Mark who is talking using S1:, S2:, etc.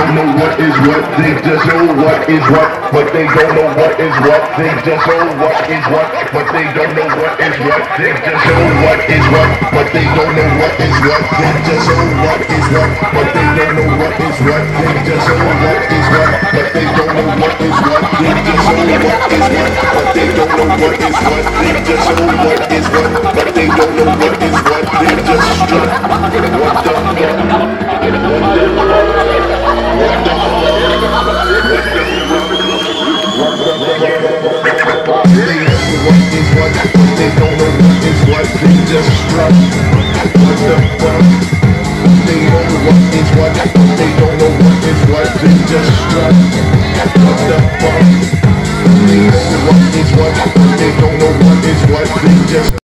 S1: know what is what. They just know what is what, but they don't know what is what. They just know what is what, but they don't know what is what. They just know what is what, but they don't know what is what. They just know what is what, but they don't know what is what. They just know what is what, but they don't know what is what. They just know what is what, but they don't know what is what. They just know what is what, but they don't know what is what. They just strut. What the fuck? What the they don't know what is what, they just strut. What the fuck? They know what is what, but they don't know what is what, they just strut. What the fuck? They know what is what, but they don't know what is what, they just